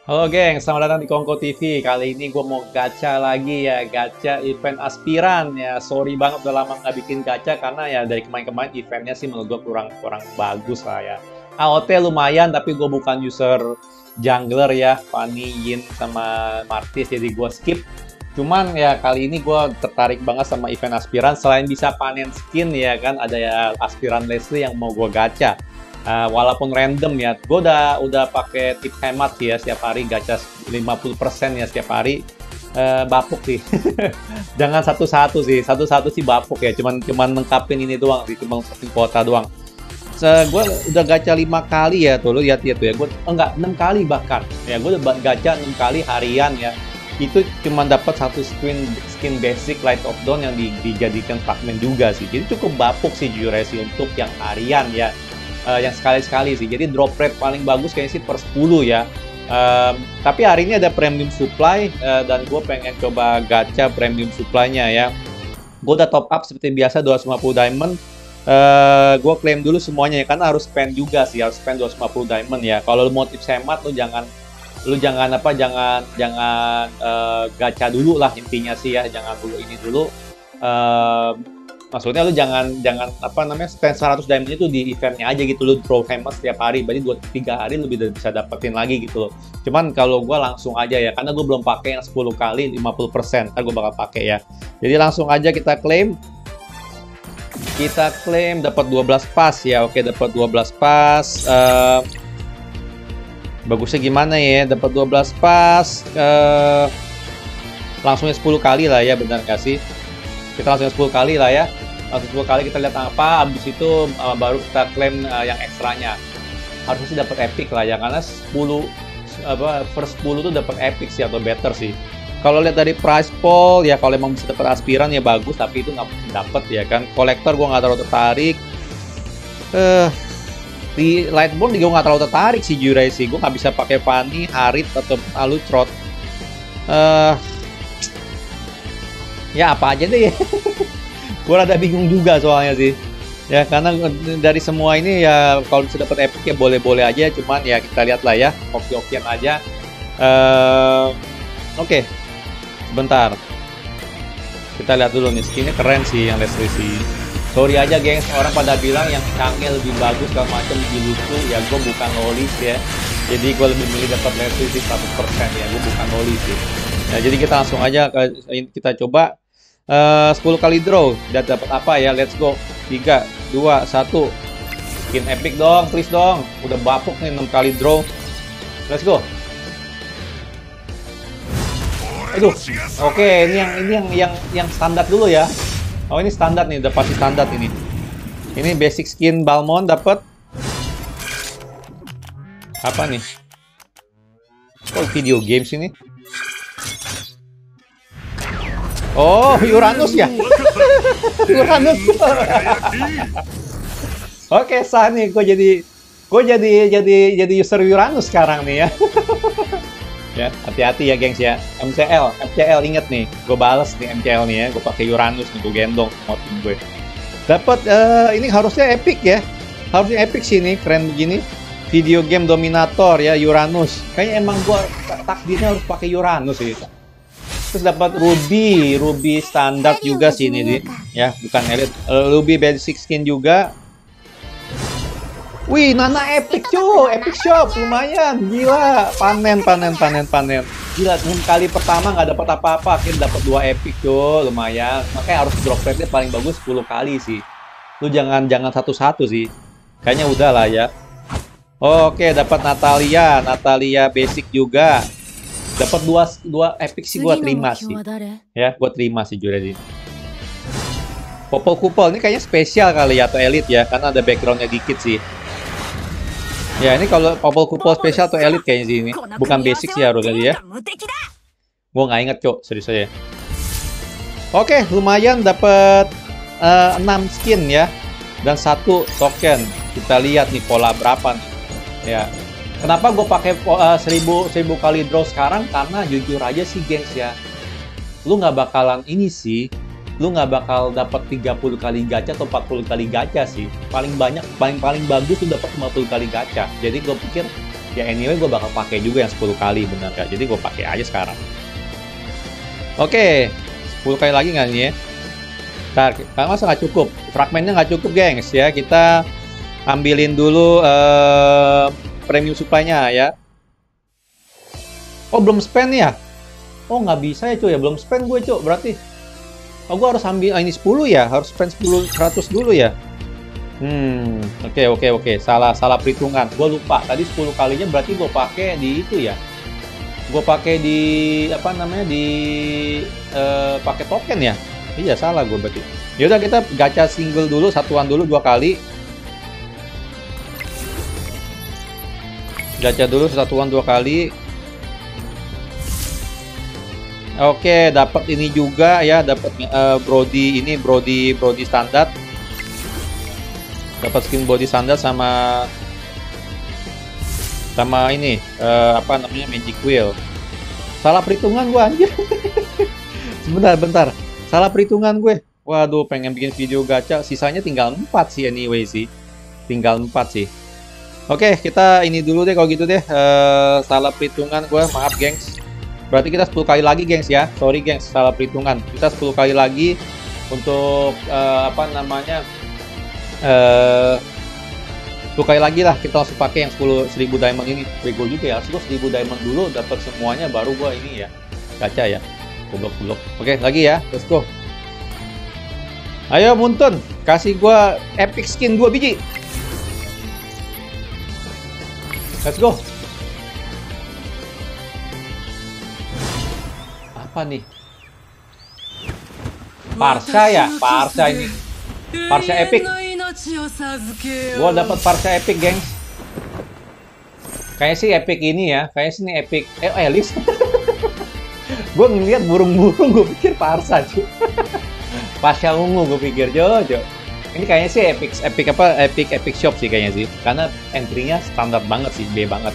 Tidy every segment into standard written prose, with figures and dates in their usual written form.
Halo geng, selamat datang di Kongko TV. Kali ini gue mau gacha lagi ya, gacha event aspiran ya. Sorry banget udah lama nggak bikin gacha karena ya dari kemarin-kemarin eventnya sih menurut gue kurang kurang bagus lah ya. AOT lumayan tapi gue bukan user jungler ya, Fanny, Yin sama Martis jadi gue skip. Cuman ya kali ini gue tertarik banget sama event aspiran. Selain bisa panen skin ya kan, ada ya aspiran Leslie yang mau gue gacha. Walaupun random ya, gue udah pakai tip hemat sih ya, setiap hari gacha 50% ya setiap hari. Bapuk sih. Jangan satu-satu sih, satu-satu sih bapuk ya, cuman lengkapin ini doang sih, cuma lengkapin kuota doang. Gue udah gacha 5 kali ya, tuh lu lihat ya tuh ya, gue enggak 6 kali bahkan ya, gue udah gacha 6 kali harian ya. Itu cuma dapat satu skin basic Light of Dawn yang dijadikan fragment juga sih, jadi cukup bapuk sih jujur sih untuk yang harian ya. Yang sekali-sekali sih. Jadi drop rate paling bagus kayaknya sih per 10 ya. Tapi hari ini ada premium supply dan gue pengen coba gacha premium supply-nya ya. Gue udah top up seperti biasa 250 diamond. Gue claim dulu semuanya ya, karena harus spend juga sih, harus spend 250 diamond ya. Kalau lu motif hemat jangan gacha dulu lah intinya sih ya, jangan dulu ini dulu. Maksudnya lu jangan apa namanya spend 100 diamond itu di eventnya aja gitu, lu draw famous setiap hari, berarti 2-3 hari lu bisa dapetin lagi gitu loh. Cuman kalau gue langsung aja ya, karena gue belum pakai yang 10 kali 50%, ntar gue bakal pakai ya. Jadi langsung aja kita claim dapat 12 pas ya. Oke, dapat 12 pas. Bagusnya gimana ya, dapat 12 pas, langsungnya 10 kali lah ya, benar nggak sih? Kita langsung 10 kali lah ya, langsung 10 kali kita lihat apa, abis itu baru kita klaim yang ekstranya. Harusnya sih dapat epic lah ya, karena 10 first 10 tuh dapat epic sih atau better sih. Kalau lihat dari price pool ya, kalau emang bisa dapat aspiran ya bagus, tapi itu nggak mungkin dapat ya kan. Kolektor gue nggak terlalu tertarik. Di Lightborn juga gue nggak terlalu tertarik sih jujur sih. Gue nggak bisa pakai Fanny, Harit atau Alucrot. Ya apa aja deh ya. Gue rada bingung juga soalnya sih ya, karena dari semua ini ya kalau bisa dapat epic ya boleh-boleh aja, cuman ya kita lihat lah ya, oke-okean aja. Oke, sebentar kita lihat dulu nih, skinnya keren sih yang Leslie sih. Sorry aja gengs, orang pada bilang yang Chang'e lebih bagus segala macam, lebih lucu ya. Gue bukan lolis ya, jadi gue lebih milih dapat Leslie sih 100% ya, gue bukan lolis sih ya. Jadi kita langsung aja kita coba 10 kali draw. Udah dapat apa ya, let's go. 3, 2, 1. Skin epic dong, please dong. Udah bapuk nih 6 kali draw. Let's go. Aduh. Oke, ini yang standar dulu ya. Oh, ini standar nih, udah pasti standar ini. Ini basic skin Balmond dapat. Apa nih? Oh, video games ini. Oh, Uranus ya? Uranus. Oke, sah nih, gue jadi user Uranus sekarang nih ya. Ya, hati-hati ya gengs ya. MCL inget nih, gue bales nih MCL nih ya, gue pakai Uranus nih, gue gendong sama tim gue. Dapat ini harusnya epic ya, harusnya epic sih nih, keren begini. Video game dominator ya, Uranus. Kayaknya emang gue takdirnya harus pakai Uranus sih. Terus dapat Ruby standar juga sih ini ya, bukan elite. Ruby basic skin juga. Wih, Nana epic cuy, epic shop lumayan, gila, panen. Gila, 6 kali pertama nggak dapat apa-apa, akhirnya dapat 2 epic cuy, lumayan. Makanya harus drop rate-nya paling bagus 10 kali sih. Lu jangan satu-satu sih. Kayaknya udah lah ya. Oke, dapat Natalia basic juga. Dapat dua epic sih, gua terima sih. Ya, gua terima sih jujur ini. Popol Kupol ini kayaknya spesial kali ya, atau elite ya, karena ada backgroundnya dikit sih. Ya, ini kalau Popol Kupol spesial atau elite kayaknya sih ini. Bukan basic sih harus tadi ya. Gua nggak inget cok, serius aja. Oke, lumayan dapat 6 skin ya. Dan 1 token. Kita lihat nih pola berapa nih. Ya. Kenapa gue pakai 1000 kali draw sekarang? Karena jujur aja sih gengs ya, lu nggak bakalan ini sih, lu nggak bakal dapat 30 kali gacha atau 40 kali gacha sih. Paling banyak, paling bagus tuh dapat 50 kali gacha. Jadi gue pikir Ya anyway gue bakal pakai juga yang 10 kali bener gak? Jadi gue pakai aja sekarang. Oke, 10 kali lagi nggak nih ya? Ntar, masa nggak cukup? Fragmennya nggak cukup gengs ya. Kita ambilin dulu premium supply-nya ya. Oh belum spend ya? Oh nggak bisa ya cuy ya, belum spend gue cuy. Berarti oh gue harus ambil ini 10 ya, harus spend 100 dulu ya. Oke. Salah perhitungan. Gue lupa. Tadi 10 kalinya berarti gue pakai di itu ya. Gue pakai di apa namanya di pakai token ya. Iya salah gue berarti. Yaudah kita gacha single dulu, satuan dulu 2 kali. Gacha dulu satuan 2 kali. Oke, dapat ini juga ya, dapat Brody ini Brody standar. Dapat skin body standar sama ini apa namanya magic wheel. Salah perhitungan gue anjir. Bentar. Salah perhitungan gue. Waduh, pengen bikin video gacha. Sisanya tinggal 4 sih anyway sih. Tinggal 4 sih. Oke, kita ini dulu deh kalau gitu deh. Salah perhitungan gue, maaf gengs. Berarti kita 10 kali lagi gengs ya. Sorry gengs, salah perhitungan. Kita 10 kali lagi untuk apa namanya 10 kali lagi lah kita langsung pakai yang 1000 diamond ini. Bego juga ya, harus gue 1000 diamond dulu dapat semuanya baru gue ini ya gacha ya. Goblok. Oke, lagi ya, let's go. Ayo Muntun, kasih gue epic skin 2 biji. Let's go. Apa nih? Parsa ya, Parsa ini. Parsa epic. Gua dapat Parsa epic, gengs. Kayaknya sih epic ini ya. Kayaknya sih ini epic. Elis. Gue ngeliat burung-burung, gue pikir Parsa cuy. Parsa ungu gue pikir Jojo. Ini kayaknya sih epic shop sih kayaknya sih. Karena entry-nya standar banget sih, B banget.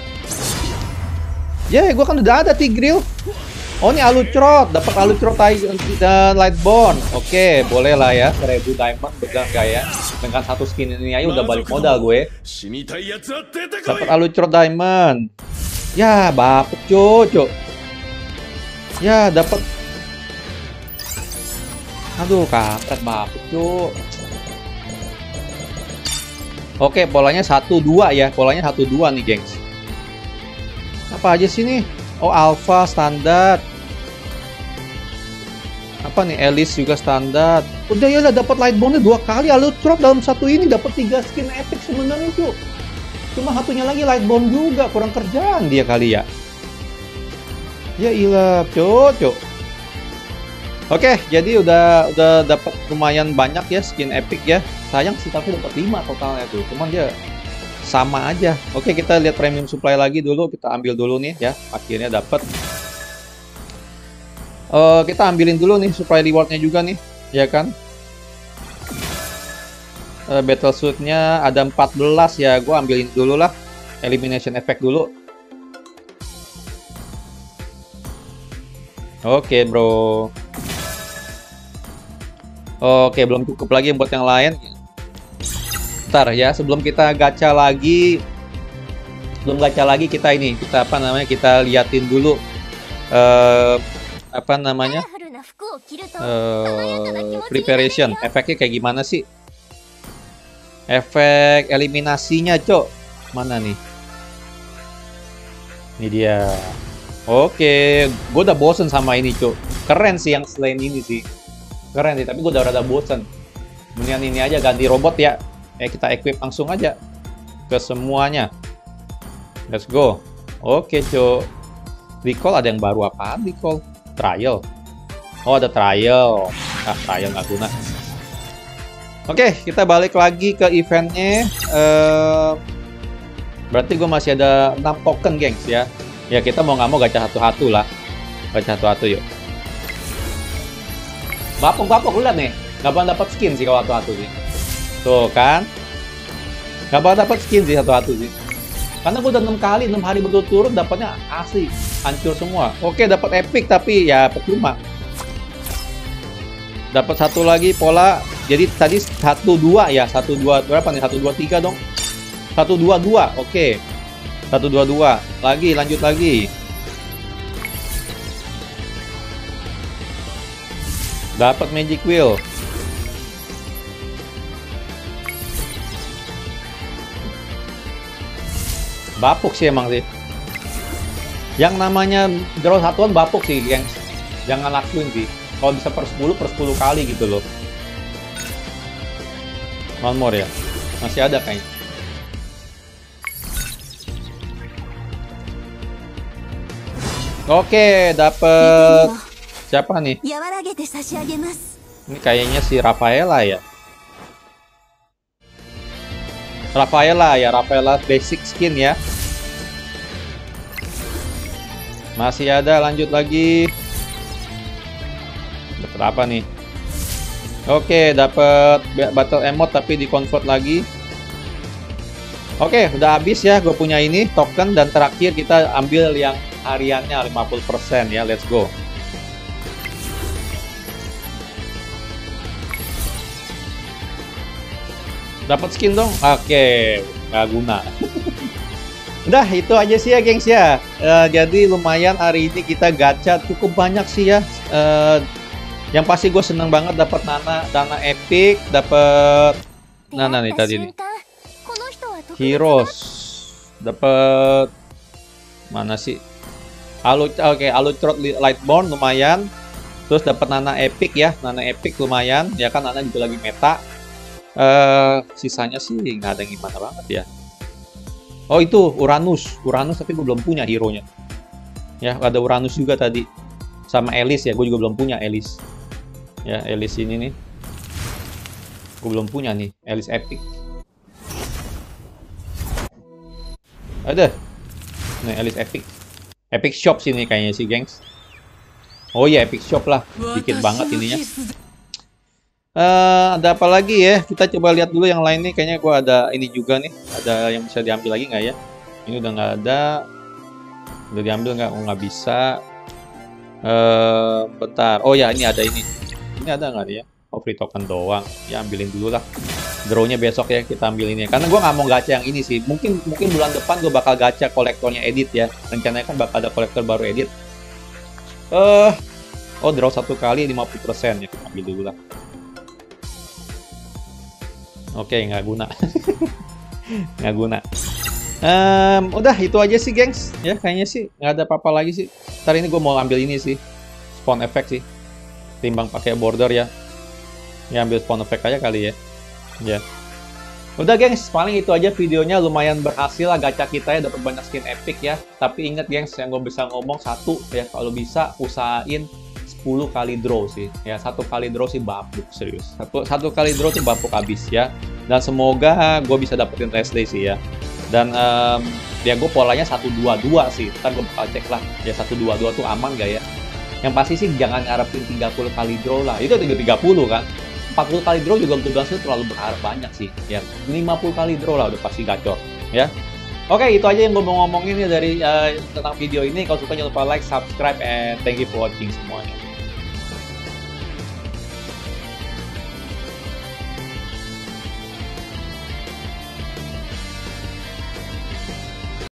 Ya, gue kan udah ada Tigreal. Oh ini Alucrot, dapat Alucrot dan Lightborn. Oke, boleh lah ya, 1000 diamond benar gak ya? Dengan satu skin ini aja udah balik modal gue. Dapat Alucrot diamond. Ya, bapet cocok. Ya, dapat. Aduh, kampret bapet cok. Oke, polanya 1-2 ya. Polanya 1-2 nih, gengs. Apa aja sih nih? Oh, Alpha standar. Apa nih, Alice juga standar. Udah ya lah, dapat Lightborn-nya 2 kali. Alucrot dalam satu ini dapat 3 skin epic sebenarnya cuy. Cuma satunya lagi Lightborn juga, kurang kerjaan dia kali ya. Ya ilah, cocok. Oke, jadi udah dapat lumayan banyak ya skin epic ya. Sayang sih tapi dapat 5 totalnya tuh. Cuman dia sama aja. Oke, kita lihat premium supply lagi dulu. Kita ambil dulu nih ya. Akhirnya dapat. Kita ambilin dulu nih supply rewardnya juga nih, ya kan? Battle suit-nya ada 14 ya. Gue ambilin dulu lah. Elimination effect dulu. Oke, bro. Oke, belum cukup lagi buat yang lain. Ntar ya, sebelum kita gacha lagi, kita ini, kita apa namanya, kita liatin dulu apa namanya, preparation, efeknya kayak gimana sih? Efek eliminasinya, cok, mana nih? Ini dia. Oke, gue udah bosen sama ini, cok. Keren sih yang selain ini sih, keren sih, tapi gue udah rada bosen. Mendingan ini aja, ganti robot ya. Kita equip langsung aja ke semuanya. Let's go. Oke, cok. Recall ada yang baru apaan? Recall trial. Oh, ada trial. Trial nggak guna. Oke, kita balik lagi ke eventnya. Berarti gue masih ada 6 token, gengs ya. Ya kita mau nggak mau gacha satu-satu lah. Gacha satu-satu yuk. Bapok lihat nih. Nggak bakal dapat skin sih kalau satu-satu sih. Tuh kan. Nggak bakal dapat skin sih satu-satu sih. Karena gue udah 6 kali, 6 hari berturut-turut dapatnya asli. Hancur semua. Oke, dapat epic tapi ya percuma. Dapat satu lagi pola. Jadi tadi 1-2 ya. 1-2 berapa nih? 1-2-3 dong. 1-2-2. Oke. 122. Lagi, lanjut lagi. Dapat magic wheel. Bapuk sih emang sih. Yang namanya draw satuan bapuk sih, yang jangan lakuin sih. Kalau bisa per 10 kali gitu loh. One more ya. Masih ada kayaknya. Oke, dapet siapa nih? Ini kayaknya si Rafaela ya. Rafaela basic skin ya. Masih ada, lanjut lagi. Dapat apa nih? Oke, dapat battle emote tapi di convert lagi. Oke, udah habis ya gue punya ini token, dan terakhir kita ambil yang hariannya 50% ya. Let's go. Dapat skin dong. Oke, nggak guna. Udah, itu aja sih ya gengs ya. Jadi lumayan hari ini kita gacha cukup banyak sih ya. Yang pasti gue seneng banget dapat dana epic, dapat Nana nih tadi nih. Heroes, dapat mana sih? Oke, Alucard Lightborn lumayan. Terus dapat Nana epic ya, Nana epic lumayan. Ya kan Nana juga lagi meta. Sisanya sih nggak ada yang gimana banget ya. Oh itu Uranus tapi gue belum punya hero-nya. Ya ada Uranus juga tadi. Sama Alice ya, gue juga belum punya Alice. Ya Alice ini nih. Gue belum punya nih, Alice Epic. Ada. Nih Alice Epic. Epic Shop sini kayaknya sih gengs. Oh iya Epic Shop lah. Dikit banget ininya. Ada apa lagi ya? Kita coba lihat dulu yang lain nih. Kayaknya gue ada ini juga nih. Ada yang bisa diambil lagi nggak ya? Ini udah nggak ada. Udah diambil nggak? Oh nggak bisa. Bentar. Oh ya ini ada ini. Ini ada nggak ya? Oh free token doang. Ya ambilin dulu lah. Drawnya besok ya kita ambil ini. Karena gue nggak mau gacha yang ini sih. Mungkin bulan depan gue bakal gacha kolektornya edit ya. Rencananya kan bakal ada kolektor baru edit. Oh draw 1 kali 50% ya. Kita ambil dulu lah. Oke, nggak guna. Nggak guna. Udah itu aja sih gengs. Ya kayaknya sih nggak ada apa-apa lagi sih. Ntar ini gue mau ambil ini sih. Spawn effect sih. Timbang pakai border ya. Ya ambil spawn effect aja kali ya. Ya. Udah gengs, paling itu aja videonya. Lumayan berhasil lah gacha kita ya. Dapat banyak skin epic ya. Tapi inget gengs, yang gue bisa ngomong satu ya. Kalau bisa usahain 10 kali draw sih ya. 1 kali draw sih bapuk serius. Satu kali draw tuh bapuk habis ya. Dan semoga gue bisa dapetin rest day sih ya. Dan ya gue polanya 1-2-2 sih. Ntar gue bakal cek lah ya 1-2-2 tuh aman gak ya. Yang pasti sih jangan ngarepin 30 kali draw lah. Itu 30 kan. 40 kali draw juga untuk sih terlalu berharap banyak sih ya. 50 kali draw lah udah pasti gacor ya. Oke, itu aja yang gue mau ngomongin ya dari tentang video ini. Kalau suka jangan lupa like, subscribe, and thank you for watching semuanya.